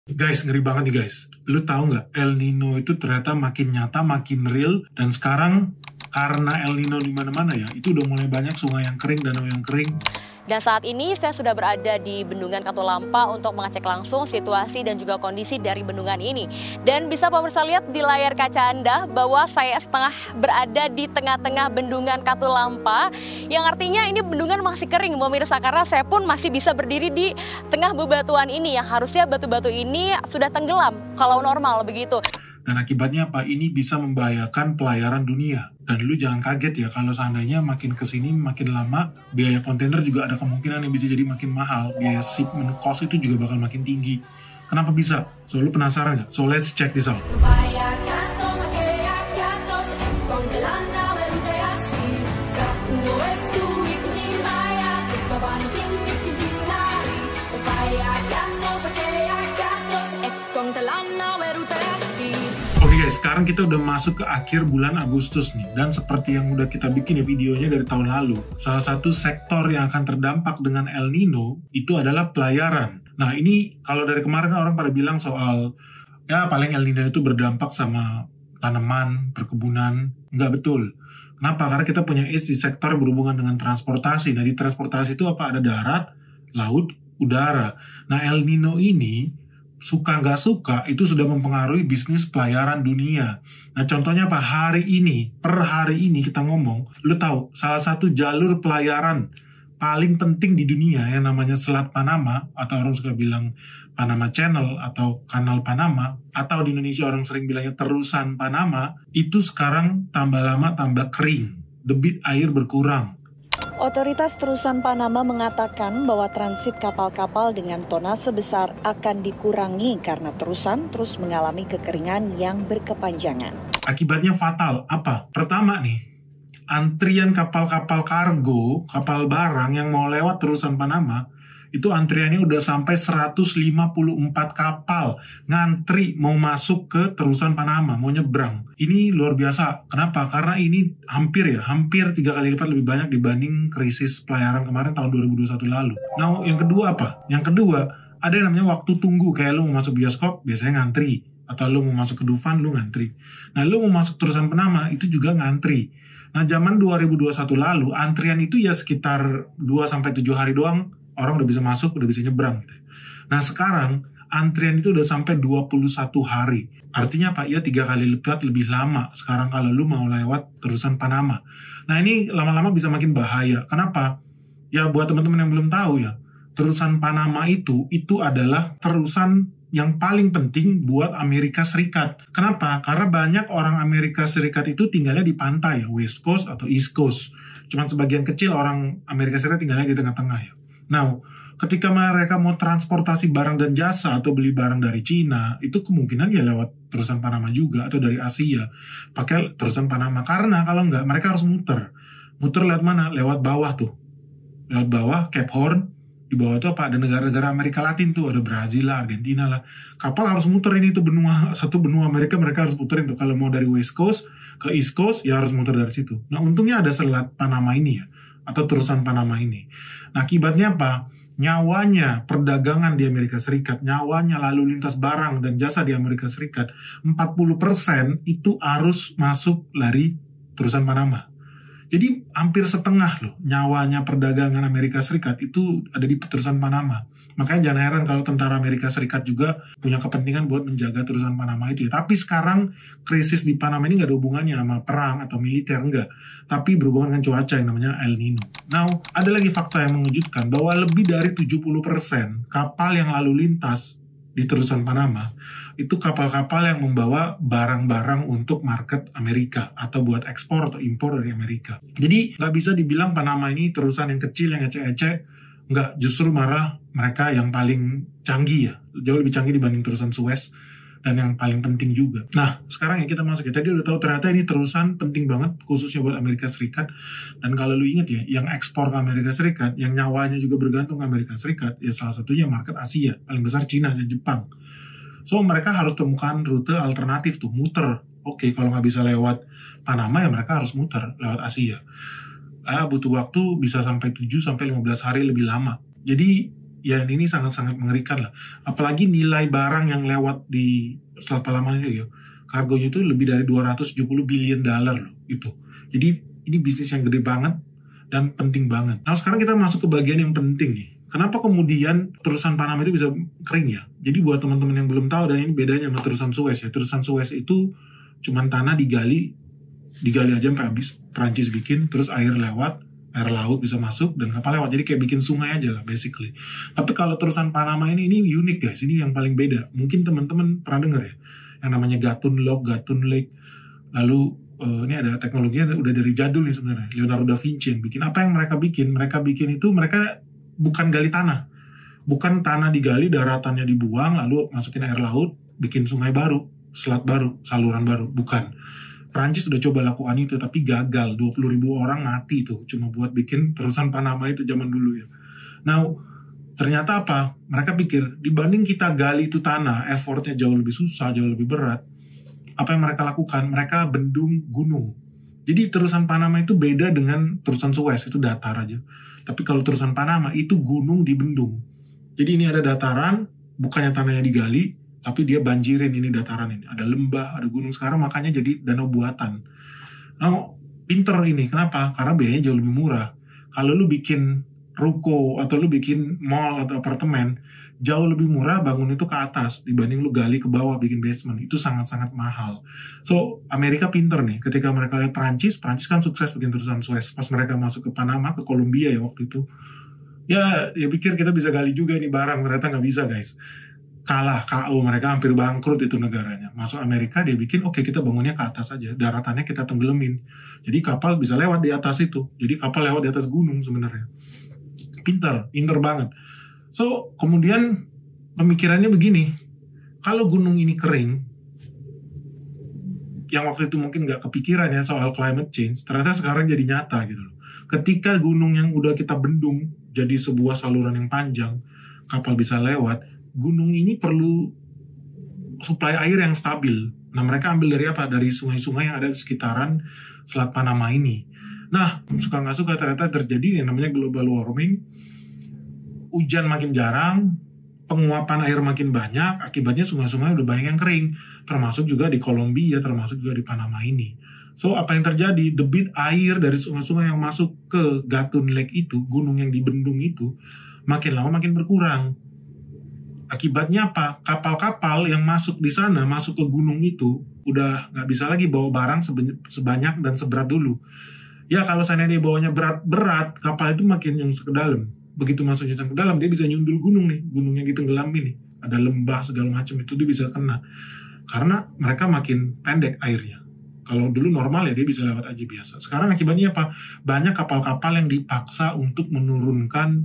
Guys, ngeri banget nih guys. Lu tahu nggak, El Nino itu ternyata makin nyata, makin real, dan sekarang karena El Nino di mana-mana ya, itu udah mulai banyak sungai yang kering, danau yang kering. Dan saat ini saya sudah berada di Bendungan Katulampa untuk mengecek langsung situasi dan juga kondisi dari bendungan ini. Dan bisa pemirsa lihat di layar kaca Anda bahwa saya setengah berada di tengah-tengah Bendungan Katulampa, yang artinya ini bendungan masih kering pemirsa, karena saya pun masih bisa berdiri di tengah bebatuan ini yang harusnya batu-batu ini sudah tenggelam kalau normal begitu. Dan akibatnya apa? Ini bisa membahayakan pelayaran dunia. Dan lu jangan kaget ya kalau seandainya makin kesini makin lama biaya kontainer juga ada kemungkinan yang bisa jadi makin mahal. Biaya shipment cost itu juga bakal makin tinggi. Kenapa bisa? So lu penasaran nggak? So let's check this out. Oke guys, sekarang kita udah masuk ke akhir bulan Agustus nih. Dan seperti yang udah kita bikin ya videonya dari tahun lalu, salah satu sektor yang akan terdampak dengan El Nino itu adalah pelayaran. Nah ini kalau dari kemarin kan orang pada bilang soal, ya paling El Nino itu berdampak sama tanaman, perkebunan. Nggak betul. Kenapa? Karena kita punya edge di sektor yang berhubungan dengan transportasi. Nah di transportasi itu apa? Ada darat, laut, udara. Nah El Nino ini suka nggak suka itu sudah mempengaruhi bisnis pelayaran dunia. Nah contohnya apa? Per hari ini kita ngomong, lu tahu salah satu jalur pelayaran paling penting di dunia yang namanya Selat Panama, atau orang suka bilang Panama Channel atau Kanal Panama, atau di Indonesia orang sering bilangnya Terusan Panama, itu sekarang tambah lama tambah kering, debit air berkurang. Otoritas Terusan Panama mengatakan bahwa transit kapal-kapal dengan tonnase besar akan dikurangi karena terusan terus mengalami kekeringan yang berkepanjangan. Akibatnya fatal. Apa? Pertama nih, antrian kapal-kapal kargo, kapal barang yang mau lewat Terusan Panama, itu antriannya udah sampai 154 kapal ngantri mau masuk ke Terusan Panama, mau nyebrang. Ini luar biasa. Kenapa? Karena ini hampir 3 kali lipat lebih banyak dibanding krisis pelayaran kemarin tahun 2021 lalu. Nah, yang kedua apa? Yang kedua, ada yang namanya waktu tunggu. Kayak lu mau masuk bioskop, biasanya ngantri. Atau lu mau masuk ke Dufan, lu ngantri. Nah, lu mau masuk Terusan Panama, itu juga ngantri. Nah, zaman 2021 lalu, antrian itu ya sekitar 2-7 hari doang, orang udah bisa masuk, udah bisa nyebrang. Nah sekarang antrian itu udah sampai 21 hari. Artinya apa? Ya 3 kali lipat lebih lama sekarang kalau lu mau lewat Terusan Panama. Nah ini lama-lama bisa makin bahaya. Kenapa? Ya buat teman-teman yang belum tahu ya, Terusan Panama itu adalah terusan yang paling penting buat Amerika Serikat. Kenapa? Karena banyak orang Amerika Serikat itu tinggalnya di pantai ya, West Coast atau East Coast. Cuman sebagian kecil orang Amerika Serikat tinggalnya di tengah-tengah ya. Nah, ketika mereka mau transportasi barang dan jasa atau beli barang dari Cina, itu kemungkinan ya lewat Terusan Panama juga, atau dari Asia, pakai Terusan Panama. Karena kalau nggak, mereka harus muter. Muter lewat mana? Lewat bawah tuh. Lewat bawah, Cape Horn. Di bawah itu apa? Ada negara-negara Amerika Latin tuh, ada Brazil lah, Argentina lah. Kapal harus muter ini tuh satu benua Amerika, mereka harus muterin tuh. Kalau mau dari West Coast ke East Coast, ya harus muter dari situ. Nah, untungnya ada Selat Panama ini ya, atau Terusan Panama ini. Nah, akibatnya apa? Nyawanya perdagangan di Amerika Serikat, nyawanya lalu lintas barang dan jasa di Amerika Serikat, 40% itu harus masuk dari Terusan Panama. Jadi hampir setengah loh nyawanya perdagangan Amerika Serikat itu ada di Terusan Panama. Makanya jangan heran kalau tentara Amerika Serikat juga punya kepentingan buat menjaga Terusan Panama itu ya. Tapi sekarang krisis di Panama ini nggak ada hubungannya sama perang atau militer, enggak. Tapi berhubungan dengan cuaca yang namanya El Nino. Nah, ada lagi fakta yang mengejutkan bahwa lebih dari 70% kapal yang lalu lintas di Terusan Panama itu kapal-kapal yang membawa barang-barang untuk market Amerika atau buat ekspor atau impor dari Amerika. Jadi nggak bisa dibilang Panama ini terusan yang kecil, yang ecek-ecek. Nggak, justru malah mereka yang paling canggih ya, jauh lebih canggih dibanding terusan Suez, dan yang paling penting juga. Nah, sekarang ya kita masuk ya. Tadi udah tahu ternyata ini terusan penting banget, khususnya buat Amerika Serikat. Dan kalau lu inget ya, yang ekspor ke Amerika Serikat, yang nyawanya juga bergantung ke Amerika Serikat, ya salah satunya market Asia, paling besar Cina dan Jepang. So, mereka harus temukan rute alternatif tuh, muter. Oke, kalau nggak bisa lewat Panama, ya mereka harus muter lewat Asia. Butuh waktu bisa sampai 7-15 hari lebih lama. Jadi ya ini sangat-sangat mengerikan lah. Apalagi nilai barang yang lewat di Selat Panama ini ya, kargonya itu lebih dari 270 billion dollar loh itu. Jadi ini bisnis yang gede banget dan penting banget. Nah sekarang kita masuk ke bagian yang penting nih. Kenapa kemudian terusan Panama itu bisa kering ya? Jadi buat teman-teman yang belum tahu, dan ini bedanya sama terusan Suez ya. Terusan Suez itu cuman tanah digali aja sampai habis. Perancis bikin, terus air lewat, air laut bisa masuk, dan kapal lewat. Jadi kayak bikin sungai aja lah basically. Tapi kalau terusan Panama ini unik guys. Ini yang paling beda. Mungkin teman-teman pernah dengar ya, yang namanya Gatun Lock, Gatun Lake. Lalu ini ada teknologinya udah dari jadul nih sebenarnya. Leonardo da Vinci yang bikin. Apa yang mereka bikin? Mereka bikin itu, mereka bukan gali tanah. Bukan tanah digali, daratannya dibuang, lalu masukin air laut, bikin sungai baru, selat baru, saluran baru. Bukan. Perancis udah coba lakukan itu, tapi gagal. 20.000 orang mati tuh, cuma buat bikin terusan Panama itu zaman dulu ya. Nah, ternyata apa? Mereka pikir, dibanding kita gali itu tanah, effortnya jauh lebih susah, jauh lebih berat. Apa yang mereka lakukan? Mereka bendung gunung. Jadi terusan Panama itu beda dengan terusan Suez, itu datar aja. Tapi kalau terusan Panama itu gunung dibendung. Jadi ini ada dataran, bukannya tanahnya digali, tapi dia banjirin ini dataran ini. Ada lembah, ada gunung. Sekarang makanya jadi danau buatan. Nah, pinter ini. Kenapa? Karena biayanya jauh lebih murah. Kalau lu bikin ruko atau lu bikin mall atau apartemen, jauh lebih murah bangun itu ke atas dibanding lu gali ke bawah bikin basement. Itu sangat-sangat mahal. So, Amerika pinter nih. Ketika mereka lihat Perancis kan sukses bikin terusan Suez. Pas mereka masuk ke Panama, ke Kolombia ya waktu itu. Ya pikir kita bisa gali juga ini barang. Ternyata nggak bisa guys. Kalah, KO. Mereka hampir bangkrut itu negaranya. Masuk Amerika dia bikin, oke, kita bangunnya ke atas aja. Daratannya kita tenggelamin. Jadi kapal bisa lewat di atas itu. Jadi kapal lewat di atas gunung sebenarnya. Pinter banget. So, kemudian pemikirannya begini, kalau gunung ini kering, yang waktu itu mungkin nggak kepikiran ya soal climate change, ternyata sekarang jadi nyata gitu loh. Ketika gunung yang udah kita bendung jadi sebuah saluran yang panjang, kapal bisa lewat, gunung ini perlu suplai air yang stabil. Nah, mereka ambil dari apa? Dari sungai-sungai yang ada di sekitaran Selat Panama ini. Nah, suka nggak suka ternyata terjadi yang namanya global warming. Hujan makin jarang, penguapan air makin banyak, akibatnya sungai-sungai udah banyak yang kering, termasuk juga di Kolombia, termasuk juga di Panama ini. So, apa yang terjadi? Debit air dari sungai-sungai yang masuk ke Gatun Lake itu, gunung yang dibendung itu, makin lama makin berkurang. Akibatnya apa? Kapal-kapal yang masuk di sana, masuk ke gunung itu, udah nggak bisa lagi bawa barang sebanyak dan seberat dulu. Ya, kalau seandainya bawanya berat-berat, kapal itu makin nyungsep ke dalam. Begitu masuk ke dalam, dia bisa nyundul gunung nih, gunung yang ditenggelami nih, ada lembah segala macam itu dia bisa kena, karena mereka makin pendek airnya. Kalau dulu normal ya dia bisa lewat aja biasa. Sekarang akibatnya apa? Banyak kapal-kapal yang dipaksa untuk menurunkan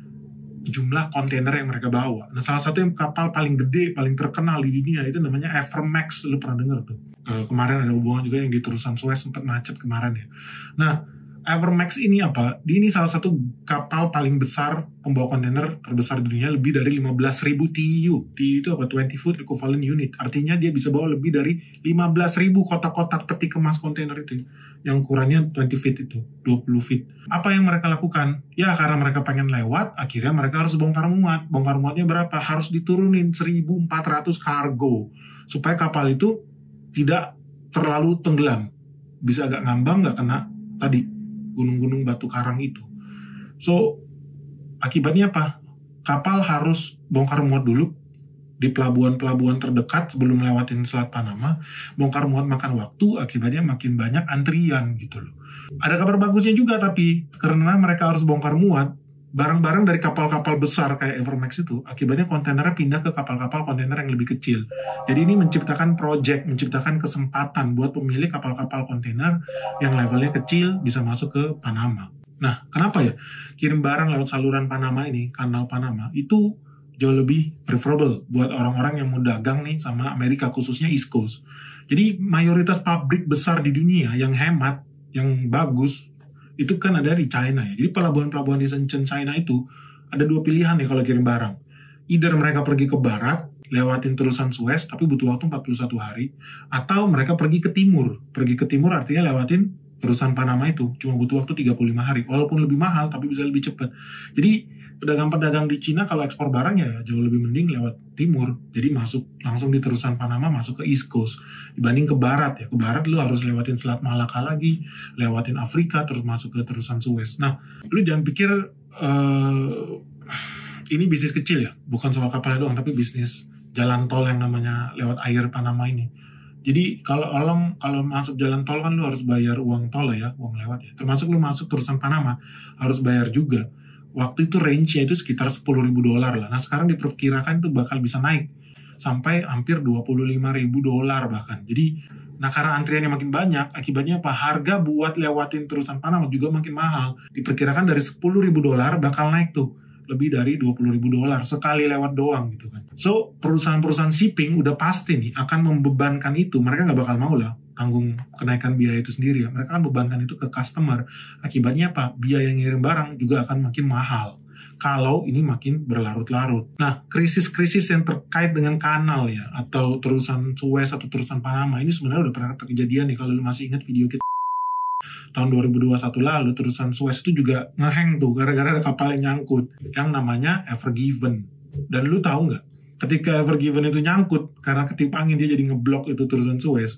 jumlah kontainer yang mereka bawa. Nah, salah satu yang kapal paling gede, paling terkenal di dunia itu namanya Evermax. Lu pernah dengar tuh? Kemarin ada hubungan juga yang di terusan Suez sempat macet kemarin ya. Nah, Evermax ini apa? Ini salah satu kapal paling besar pembawa kontainer terbesar di dunia, lebih dari 15.000 TEU. TEU itu apa? 20 foot equivalent unit. Artinya dia bisa bawa lebih dari 15.000 kotak-kotak peti kemas kontainer itu. Yang ukurannya 20 feet itu, 20 feet. Apa yang mereka lakukan? Ya karena mereka pengen lewat, akhirnya mereka harus bongkar muat. Bongkar muatnya berapa? Harus diturunin 1.400 kargo. Supaya kapal itu tidak terlalu tenggelam. Bisa agak ngambang, nggak kena tadi gunung-gunung batu karang itu. So, akibatnya apa? Kapal harus bongkar muat dulu di pelabuhan-pelabuhan terdekat sebelum melewatin Selat Panama. Bongkar muat makan waktu, akibatnya makin banyak antrian gitu loh. Ada kabar bagusnya juga tapi, karena mereka harus bongkar muat, barang-barang dari kapal-kapal besar kayak Evermax itu, akibatnya kontainernya pindah ke kapal-kapal kontainer yang lebih kecil. Jadi ini menciptakan project, menciptakan kesempatan buat pemilik kapal-kapal kontainer yang levelnya kecil bisa masuk ke Panama. Nah, kenapa ya? Kirim barang lewat saluran Panama ini, kanal Panama, itu jauh lebih preferable buat orang-orang yang mau dagang nih sama Amerika, khususnya East Coast. Jadi mayoritas pabrik besar di dunia yang hemat, yang bagus, itu kan ada di China ya. Jadi pelabuhan-pelabuhan di Shenzhen China itu ada dua pilihan nih kalau kirim barang. Either mereka pergi ke barat, lewatin terusan Suez, tapi butuh waktu 41 hari. Atau mereka pergi ke timur. Pergi ke timur artinya lewatin Terusan Panama itu cuma butuh waktu 35 hari. Walaupun lebih mahal, tapi bisa lebih cepat. Jadi pedagang-pedagang di Cina kalau ekspor barang ya jauh lebih mending lewat timur. Jadi masuk langsung di terusan Panama, masuk ke East Coast. Dibanding ke barat ya. Ke barat lu harus lewatin Selat Malaka lagi, lewatin Afrika, terus masuk ke terusan Suez. Nah, lu jangan pikir ini bisnis kecil ya. Bukan soal kapalnya doang, tapi bisnis jalan tol yang namanya lewat air Panama ini. Jadi kalau masuk jalan tol kan lu harus bayar uang tol ya, uang lewat ya. Termasuk lu masuk terusan Panama harus bayar juga. Waktu itu range-nya itu sekitar $10.000 lah. Nah sekarang diperkirakan itu bakal bisa naik sampai hampir $25.000 bahkan. Jadi karena antriannya makin banyak, akibatnya apa? Harga buat lewatin terusan Panama juga makin mahal. Diperkirakan dari $10.000 bakal naik tuh lebih dari $20.000 sekali lewat doang gitu kan. So, perusahaan-perusahaan shipping udah pasti nih akan membebankan itu. Mereka nggak bakal mau lah tanggung kenaikan biaya itu sendiri ya. Mereka akan bebankan itu ke customer. Akibatnya apa? Biaya ngirim barang juga akan makin mahal kalau ini makin berlarut-larut. Nah, krisis-krisis yang terkait dengan kanal ya, atau terusan Suez atau terusan Panama, ini sebenarnya udah pernah terjadi nih. Kalau lu masih ingat video kita tahun 2021 lalu, terusan Suez itu juga ngeheng tuh gara-gara ada kapal yang nyangkut yang namanya Ever Given. Dan lu tahu nggak, ketika Ever Given itu nyangkut karena ketiup angin dia jadi ngeblok itu terusan Suez,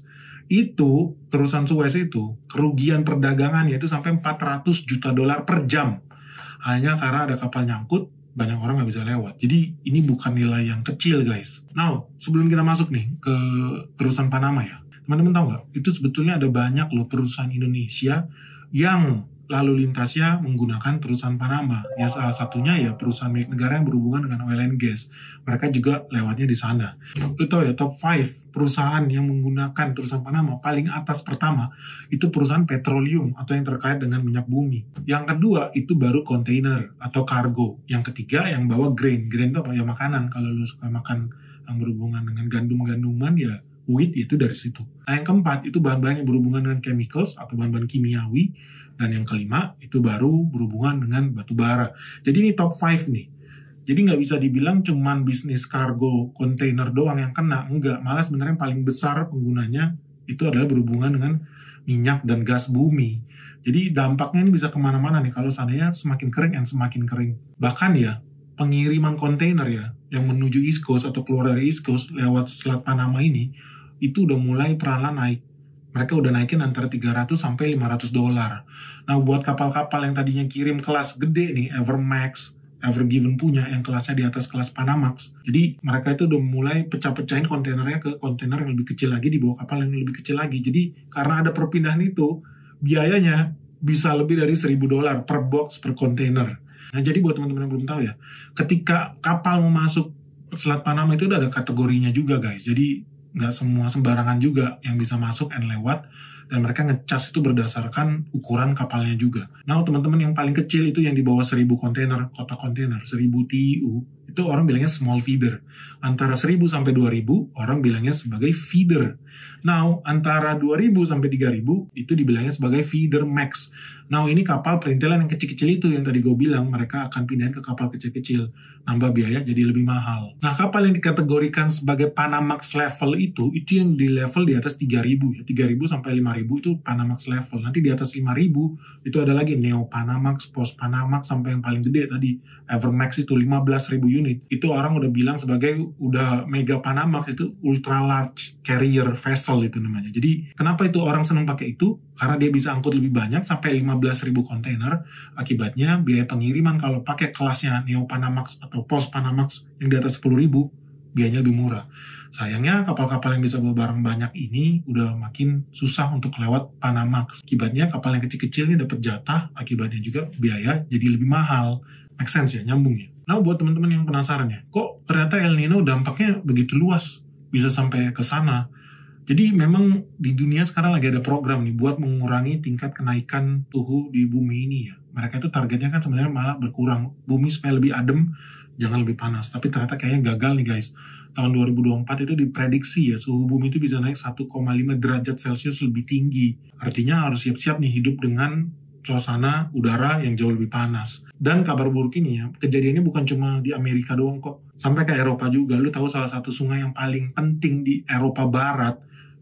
itu terusan Suez itu kerugian perdagangannya itu sampai $400 juta per jam hanya karena ada kapal nyangkut, banyak orang nggak bisa lewat. Jadi ini bukan nilai yang kecil guys. Now sebelum kita masuk nih ke terusan Panama ya, teman-teman tahu nggak, itu sebetulnya ada banyak loh perusahaan Indonesia yang lalu lintasnya menggunakan terusan Panama. Ya salah satunya ya perusahaan milik negara yang berhubungan dengan oil and gas. Mereka juga lewatnya di sana. Lu tahu ya, top 5 perusahaan yang menggunakan terusan Panama, paling atas pertama itu perusahaan petroleum atau yang terkait dengan minyak bumi. Yang kedua itu baru kontainer atau kargo. Yang ketiga yang bawa grain. Grain itu apa? Ya makanan. Kalau lu suka makan yang berhubungan dengan gandum-ganduman ya wheat, itu dari situ. Nah yang keempat itu bahan-bahan yang berhubungan dengan chemicals atau bahan-bahan kimiawi. Dan yang kelima itu baru berhubungan dengan batu bara. Jadi ini top 5 nih. Jadi nggak bisa dibilang cuman bisnis kargo kontainer doang yang kena. Enggak, malah sebenarnya yang paling besar penggunanya itu adalah berhubungan dengan minyak dan gas bumi. Jadi dampaknya ini bisa kemana-mana nih kalau seandainya semakin kering dan semakin kering. Bahkan ya pengiriman kontainer ya yang menuju East Coast atau keluar dari East Coast lewat Selat Panama ini itu udah mulai perlahan naik. Mereka udah naikin antara $300 sampai $500. Nah, buat kapal-kapal yang tadinya kirim kelas gede nih, Evermax, Ever Given punya, yang kelasnya di atas kelas Panamax. Jadi, mereka itu udah mulai pecah-pecahin kontainernya ke kontainer yang lebih kecil lagi, di bawah kapal yang lebih kecil lagi. Jadi, karena ada perpindahan itu, biayanya bisa lebih dari $1.000 per box per kontainer. Nah, jadi buat teman-teman yang belum tahu ya, ketika kapal mau masuk Selat Panama itu udah ada kategorinya juga, guys. Jadi, nggak semua sembarangan juga yang bisa masuk and lewat, dan mereka ngecas itu berdasarkan ukuran kapalnya juga. Nah, teman-teman yang paling kecil itu yang di bawah 1.000 kontainer, kotak kontainer, 1.000 TEU, itu orang bilangnya small feeder. Antara 1.000 sampai 2.000, orang bilangnya sebagai feeder. Now, antara 2.000 sampai 3.000, itu dibilangnya sebagai feeder max. Now, ini kapal perintilan yang kecil-kecil itu yang tadi gue bilang, mereka akan pindahin ke kapal kecil-kecil. Nambah biaya jadi lebih mahal. Nah, kapal yang dikategorikan sebagai Panamax level itu yang di level di atas 3.000 ya. 3.000 sampai 5.000 itu Panamax level. Nanti di atas 5.000 itu ada lagi Neo Panamax, Post Panamax, sampai yang paling gede tadi Evermax itu 15.000 unit. Itu orang udah bilang sebagai udah mega Panamax, itu ultra large carrier vessel itu namanya. Jadi kenapa itu orang seneng pakai itu? Karena dia bisa angkut lebih banyak sampai 15.000 kontainer. Akibatnya biaya pengiriman kalau pakai kelasnya Neo Panamax atau Post Panamax yang di atas 10.000 biayanya lebih murah. Sayangnya kapal-kapal yang bisa bawa barang banyak ini udah makin susah untuk lewat Panamax. Akibatnya kapal yang kecil-kecil ini dapat jatah, akibatnya juga biaya jadi lebih mahal. Make sense ya, nyambung ya. Nah, buat teman-teman yang penasaran ya, kok ternyata El Nino dampaknya begitu luas, bisa sampai ke sana. Jadi memang di dunia sekarang lagi ada program nih buat mengurangi tingkat kenaikan suhu di bumi ini ya. Mereka itu targetnya kan sebenarnya malah berkurang. Bumi supaya lebih adem, jangan lebih panas. Tapi ternyata kayaknya gagal nih guys. Tahun 2024 itu diprediksi ya, suhu bumi itu bisa naik 1,5 derajat Celcius lebih tinggi. Artinya harus siap-siap nih hidup dengan suasana udara yang jauh lebih panas. Dan kabar buruk ini ya, kejadiannya bukan cuma di Amerika doang kok. Sampai ke Eropa juga. Lu tahu salah satu sungai yang paling penting di Eropa Barat,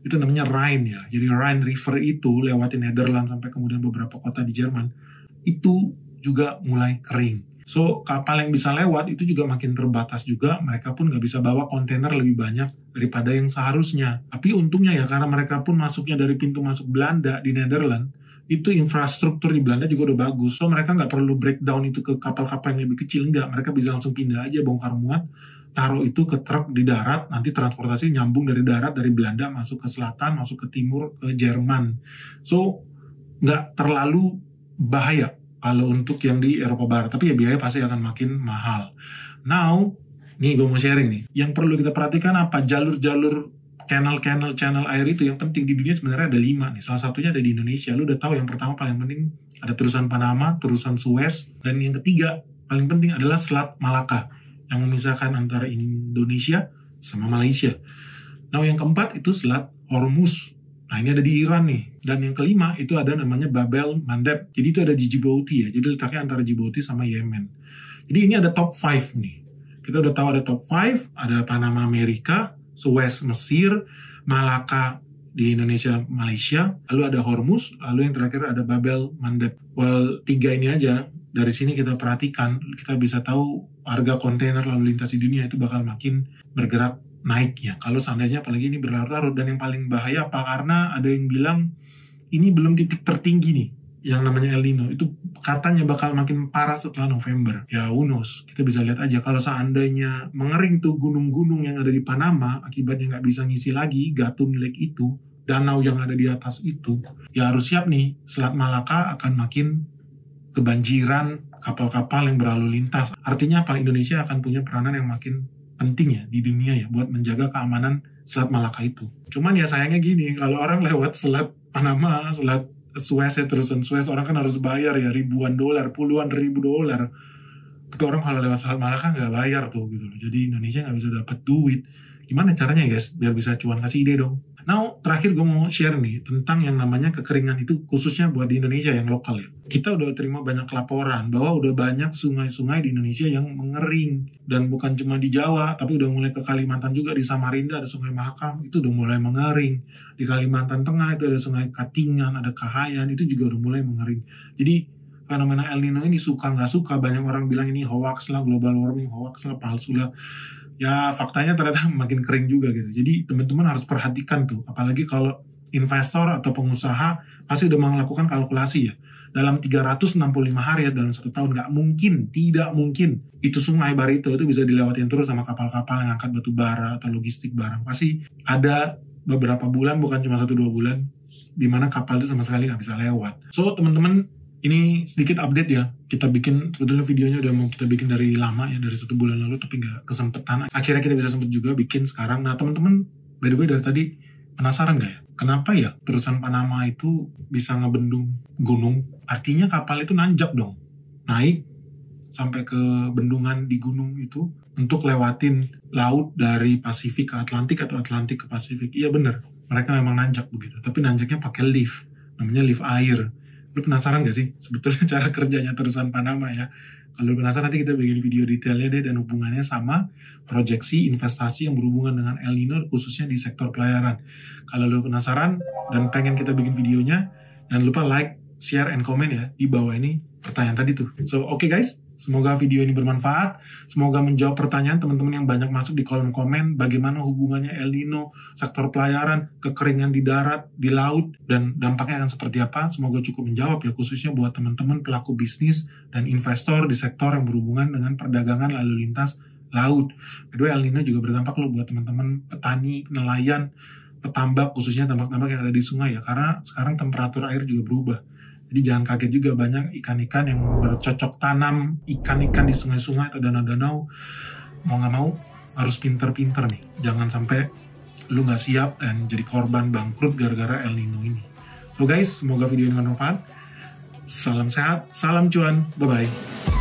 itu namanya Rhine ya. Jadi Rhine River itu lewatin Netherlands sampai kemudian beberapa kota di Jerman, itu juga mulai kering. So, kapal yang bisa lewat itu juga makin terbatas juga. Mereka pun nggak bisa bawa kontainer lebih banyak daripada yang seharusnya. Tapi untungnya ya, karena mereka pun masuknya dari pintu masuk Belanda di Netherlands, itu infrastruktur di Belanda juga udah bagus. So, mereka nggak perlu breakdown itu ke kapal-kapal yang lebih kecil. Nggak, mereka bisa langsung pindah aja, bongkar muat, taruh itu ke truk di darat, nanti transportasi nyambung dari darat, dari Belanda, masuk ke selatan, masuk ke timur, ke Jerman. So, nggak terlalu bahaya kalau untuk yang di Eropa Barat, tapi ya biaya pasti akan makin mahal. Now, nih gue mau sharing nih, yang perlu kita perhatikan apa? Jalur-jalur channel air itu yang penting di dunia sebenarnya ada 5 nih. Salah satunya ada di Indonesia. Lu udah tahu yang pertama paling penting ada terusan Panama, terusan Suez, dan yang ketiga paling penting adalah Selat Malaka yang memisahkan antara Indonesia sama Malaysia. Nah, yang keempat itu Selat Hormuz. Nah, ini ada di Iran nih. Dan yang kelima itu ada namanya Babel Mandeb. Jadi itu ada di Djibouti ya. Jadi letaknya antara Djibouti sama Yemen. Jadi ini ada top 5 nih. Kita udah tahu ada top 5. Ada Panama Amerika, Suez Mesir, Malaka di Indonesia Malaysia. Lalu ada Hormuz. Lalu yang terakhir ada Babel Mandeb. Well, 3 ini aja. Dari sini kita perhatikan. Kita bisa tahu harga kontainer lalu lintas di dunia itu bakal makin bergerak naik ya, kalau seandainya apalagi ini berlarut-larut. Dan yang paling bahaya apa? Karena ada yang bilang ini belum titik tertinggi nih, yang namanya El Nino. Itu katanya bakal makin parah setelah November. Ya, who knows? Kita bisa lihat aja kalau seandainya mengering tuh gunung-gunung yang ada di Panama, akibatnya nggak bisa ngisi lagi Gatun Lake itu, danau yang ada di atas itu, ya harus siap nih, Selat Malaka akan makin kebanjiran kapal-kapal yang berlalu lintas. Artinya apa? Indonesia akan punya peranan yang makin penting ya di dunia ya buat menjaga keamanan Selat Malaka itu. Cuman ya sayangnya gini, kalau orang lewat Selat Panama, Selat Suez ya, terusan Suez, orang kan harus bayar ya ribuan dolar, puluhan ribu dolar. Tapi orang kalau lewat Selat Malaka nggak bayar tuh gitu loh. Jadi Indonesia nggak bisa dapat duit. Gimana caranya guys biar bisa cuan? Kasih ide dong. Now, terakhir gue mau share nih tentang yang namanya kekeringan itu khususnya buat di Indonesia yang lokal ya. Kita udah terima banyak laporan bahwa udah banyak sungai-sungai di Indonesia yang mengering. Dan bukan cuma di Jawa, tapi udah mulai ke Kalimantan juga. Di Samarinda ada sungai Mahakam, itu udah mulai mengering. Di Kalimantan Tengah itu ada sungai Katingan, ada Kahayan, itu juga udah mulai mengering. Jadi fenomena El Nino ini suka nggak suka, banyak orang bilang ini hoax lah, global warming, hoax lah, palsu lah. Ya faktanya ternyata makin kering juga gitu. Jadi teman-teman harus perhatikan tuh. Apalagi kalau investor atau pengusaha pasti udah melakukan kalkulasi ya. Dalam 365 hari ya, dalam 1 tahun tidak mungkin itu sungai Barito itu bisa dilewatin terus sama kapal-kapal yang angkat batu bara atau logistik barang. Pasti ada beberapa bulan, bukan cuma 1-2 bulan, di mana kapal itu sama sekali nggak bisa lewat. So teman-teman, ini sedikit update ya. Kita bikin, sebetulnya videonya udah mau kita bikin dari lama ya, dari 1 bulan lalu, tapi nggak kesempetan. Akhirnya kita bisa sempet juga bikin sekarang. Nah teman-teman, by the way dari tadi penasaran nggak ya? Kenapa ya terusan Panama itu bisa ngebendung gunung? Artinya kapal itu nanjak dong. Naik sampai ke bendungan di gunung itu untuk lewatin laut dari Pasifik ke Atlantik atau Atlantik ke Pasifik. Iya bener, mereka memang nanjak begitu. Tapi nanjaknya pakai lift, namanya lift air. Lu penasaran gak sih sebetulnya cara kerjanya terusan Panama ya? Kalau lu penasaran, nanti kita bikin video detailnya deh dan hubungannya sama proyeksi investasi yang berhubungan dengan El Nino khususnya di sektor pelayaran. Kalau lu penasaran dan pengen kita bikin videonya, jangan lupa like, share, and comment ya di bawah ini pertanyaan tadi tuh. So oke guys, semoga video ini bermanfaat. Semoga menjawab pertanyaan teman-teman yang banyak masuk di kolom komen. Bagaimana hubungannya El Nino, sektor pelayaran, kekeringan di darat, di laut, dan dampaknya akan seperti apa. Semoga cukup menjawab ya, khususnya buat teman-teman pelaku bisnis dan investor di sektor yang berhubungan dengan perdagangan lalu lintas laut. Kedua, El Nino juga berdampak loh buat teman-teman petani, nelayan, petambak, khususnya tambak-tambak yang ada di sungai ya. Karena sekarang temperatur air juga berubah. Jadi jangan kaget juga, banyak ikan-ikan yang bercocok tanam, ikan-ikan di sungai-sungai atau danau-danau. Mau nggak mau harus pinter-pinter nih. Jangan sampai lu nggak siap dan jadi korban bangkrut gara-gara El Nino ini. So guys, semoga video ini bermanfaat. Salam sehat, salam cuan, bye-bye.